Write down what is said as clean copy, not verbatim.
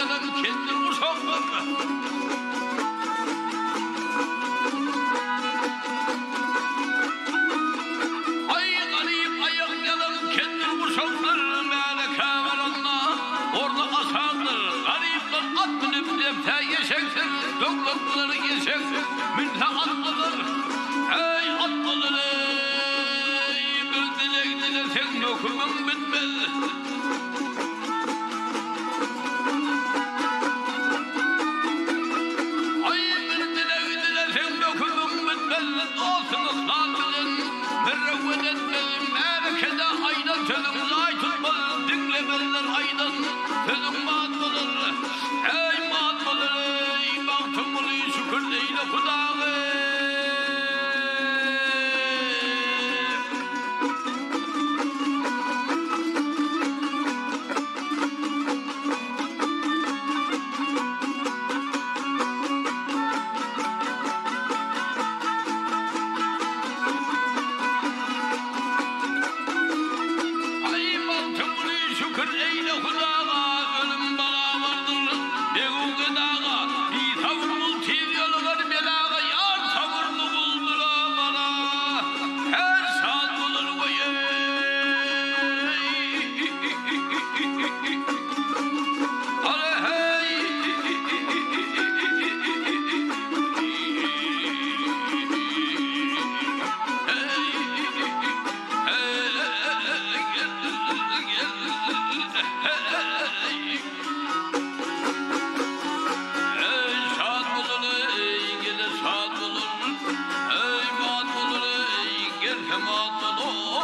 ayaklarım kendim uşaklar. Ay garip ayaklarım kendim uşaklar. Meleke veranla orada asandır. Garipler at binip defter yeşektir. Doklatları yeşektir. Münte atlıdır. Ey atlıdır ey. Bir dilek dilesen dokunun bitmez. Ey mat olur ey gel hemat olur.